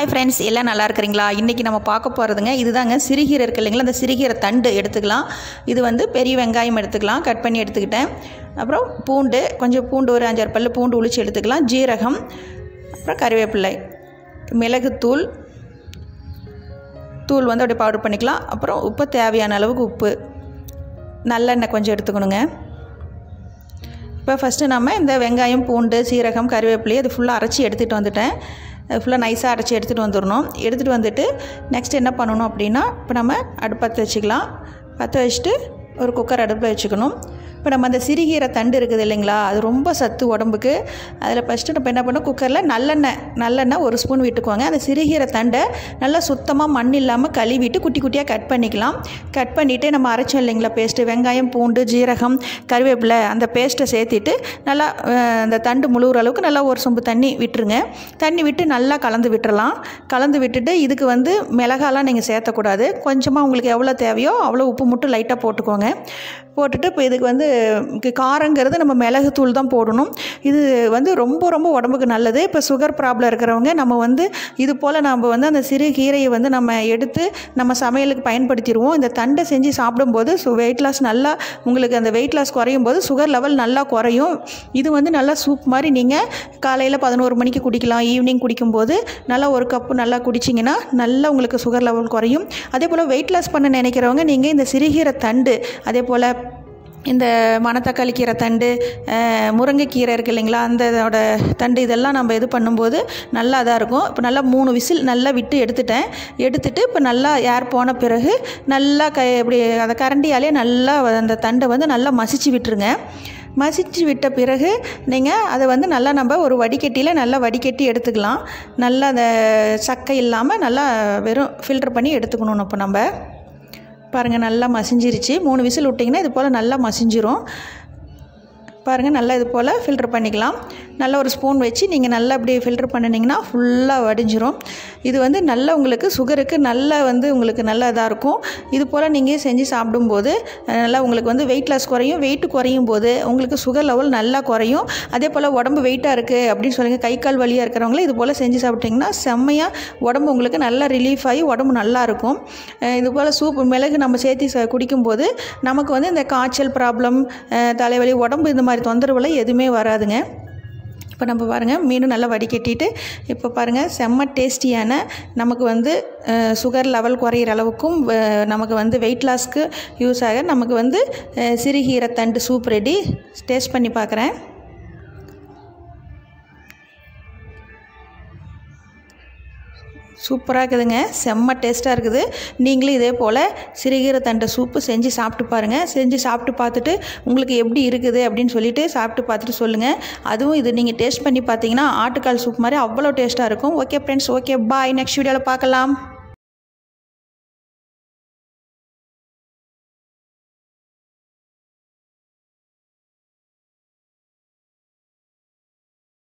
Hi friends, எல்லாம் நல்லா இருக்கிறீங்களா? இன்றைக்கி நம்ம பார்க்க போகிறதுங்க இதுதாங்க சிறுகீரை இருக்குது இல்லைங்களா, அந்த சிறுகீரை தண்டு எடுத்துக்கலாம். இது வந்து பெரிய வெங்காயம் எடுத்துக்கலாம், கட் பண்ணி எடுத்துக்கிட்டேன். அப்புறம் பூண்டு, கொஞ்சம் பூண்டு ஒரு 5-6 பல்லு பூண்டு உளிச்சு எடுத்துக்கலாம். ஜீரகம், அப்புறம் கறிவேப்பிலை, மிளகுத்தூள் வந்து அப்படியே பவுடர் பண்ணிக்கலாம். அப்புறம் உப்பு, தேவையான அளவுக்கு உப்பு, நல்லெண்ணெய் கொஞ்சம் எடுத்துக்கணுங்க. இப்போ ஃபஸ்ட்டு நம்ம இந்த வெங்காயம், பூண்டு, சீரகம், கறிவேப்பிலையை அது ஃபுல்லாக அரைச்சி எடுத்துகிட்டு வந்துட்டேன். ஃபுல்லாக நைஸாக அரைச்சி எடுத்துகிட்டு வந்துடணும். எடுத்துகிட்டு வந்துட்டு நெக்ஸ்ட் என்ன பண்ணணும் அப்படின்னா, இப்போ நம்ம அடுப்பத்தை வச்சுக்கலாம். பற்ற வச்சுட்டு ஒரு குக்கர் அடுப்பில் வச்சுக்கணும். இப்போ நம்ம அந்த சிறுகீரை தண்டு இருக்குது இல்லைங்களா, அது ரொம்ப சத்து உடம்புக்கு. அதில் ஃபஸ்ட்டு நம்ம என்ன பண்ணோம், குக்கரில் நல்லெண்ணெய் 1 ஸ்பூன் விட்டுக்குவாங்க. அந்த சிறுகீரை தண்டை நல்லா சுத்தமாக மண் இல்லாமல் கழுவிட்டு குட்டி குட்டியாக கட் பண்ணிக்கலாம். கட் பண்ணிவிட்டு நம்ம அரைச்சோம் இல்லைங்களா பேஸ்ட்டு, வெங்காயம், பூண்டு, ஜீரகம், கறிவேப்பிலை, அந்த பேஸ்ட்டை சேர்த்திட்டு நல்லா அந்த தண்டு முழுகிற அளவுக்கு நல்லா 1 சொம்பு தண்ணி விட்டுருங்க. தண்ணி விட்டு நல்லா கலந்து விட்டுறலாம். கலந்து விட்டுட்டு இதுக்கு வந்து மிளகாலாம் நீங்கள் சேர்த்தக்கூடாது. கொஞ்சமாக உங்களுக்கு எவ்வளோ தேவையோ அவ்வளோ உப்பு மட்டும் லைட்டாக போட்டுக்கோங்க. போட்டுட்டு இப்போ இதுக்கு வந்து காரங்கிறது நம்ம மிளகுத்தூள் தான் போடணும். இது வந்து ரொம்ப ரொம்ப உடம்புக்கு நல்லது. இப்போ சுகர் ப்ராப்ளம் இருக்கிறவங்க நம்ம வந்து இது போல் நம்ம வந்து அந்த சிறு கீரையை வந்து நம்ம எடுத்து நம்ம சமையலுக்கு பயன்படுத்திடுவோம். இந்த தண்டை செஞ்சு சாப்பிடும்போது வெயிட் லாஸ் நல்லா உங்களுக்கு அந்த வெயிட் லாஸ் குறையும் போது சுகர் லெவல் நல்லா குறையும். இது வந்து நல்லா சூப் மாதிரி நீங்கள் காலையில் 11 மணிக்கு குடிக்கலாம். ஈவினிங் குடிக்கும்போது நல்லா 1 கப்பு நல்லா குடிச்சிங்கன்னா நல்லா உங்களுக்கு சுகர் லெவல் குறையும். அதே போல் வெயிட் லாஸ் பண்ண நினைக்கிறவங்க நீங்கள் இந்த சிறுகீரை தண்டு, அதே போல் இந்த மணத்தக்காளி கீரை தண்டு, முருங்கைக்கீரை இருக்குது இல்லைங்களா, அந்த இதோட தண்டு, இதெல்லாம் நம்ம இது பண்ணும்போது நல்லா இதாக இருக்கும். இப்போ நல்லா 3 விசில் நல்லா விட்டு எடுத்துட்டு இப்போ நல்லா ஏர் போன பிறகு நல்லா இப்படி அதை கரண்டியாலே நல்லா அந்த தண்டை வந்து நல்லா மசிச்சு விட்டுருங்க. மசிச்சு விட்ட பிறகு நீங்கள் அதை வந்து நல்லா நம்ம ஒரு வடிகட்டியில் நல்லா வடிகட்டி எடுத்துக்கலாம். நல்லா அந்த சக்கை இல்லாமல் நல்லா வெறும் ஃபில்டர் பண்ணி எடுத்துக்கணும். இப்போ நம்ம பாருங்கள் நல்லா மசிஞ்சிருச்சு. 3 விசில் விட்டிங்கன்னா இது போல் நல்லா மசிஞ்சிரும். பாருங்கள் நல்லா இது போல் ஃபில்டர் பண்ணிக்கலாம். நல்லா ஒரு ஸ்பூன் வச்சு நீங்கள் நல்லா இப்படி ஃபில்டர் பண்ணினீங்கன்னா ஃபுல்லாக வடிஞ்சிரும். இது வந்து நல்லா உங்களுக்கு சுகருக்கு நல்லா வந்து உங்களுக்கு நல்லா இதாக இருக்கும். இது போல் நீங்கள் செஞ்சு சாப்பிடும்போது நல்லா உங்களுக்கு வந்து வெயிட் லாஸ் குறையும். வெயிட்டு குறையும் போது உங்களுக்கு சுகர் லெவல் நல்லா குறையும். அதே போல் உடம்பு வெயிட்டாக இருக்குது அப்படின்னு சொல்லுங்கள், கை கால் வலியாக இருக்கிறவங்களே இது போல் செஞ்சு சாப்பிட்டிங்கன்னா செம்மையாக உடம்பு உங்களுக்கு நல்லா ரிலீஃப் ஆகி உடம்பு நல்லாயிருக்கும். இது போல் சூப் மிளகு நம்ம சேர்த்து குடிக்கும்போது நமக்கு வந்து இந்த காய்ச்சல் ப்ராப்ளம், தலைவலி, உடம்பு இந்த மாதிரி தொந்தரவுலாம் எதுவுமே வராதுங்க. இப்போ நம்ம பாருங்கள் மீனும் நல்லா வடிகட்டிட்டு இப்போ பாருங்கள் செம்ம டேஸ்டியான நமக்கு வந்து சுகர் லெவல் குறையிற அளவுக்கும் நமக்கு வந்து வெயிட் லாஸ்க்கு யூஸ் ஆக நமக்கு வந்து சிறுகீரை தண்டு சூப் ரெடி. டேஸ்ட் பண்ணி பார்க்குறேன். சூப்பராக இருக்குதுங்க, செம்ம டேஸ்ட்டாக இருக்குது. நீங்களும் இதே போல் சிறுகீரை தண்டை சூப்பு செஞ்சு சாப்பிட்டு பாருங்கள். செஞ்சு சாப்பிட்டு பார்த்துட்டு உங்களுக்கு எப்படி இருக்குது அப்படின்னு சொல்லிவிட்டு சாப்பிட்டு பார்த்துட்டு சொல்லுங்கள். அதுவும் இது நீங்கள் டேஸ்ட் பண்ணி பார்த்தீங்கன்னா ஆட்டுக்கால் சூப் மாதிரி அவ்வளோ டேஸ்ட்டாக இருக்கும். Okay friends, okay bye. Next வீடியோவில் பார்க்கலாம்.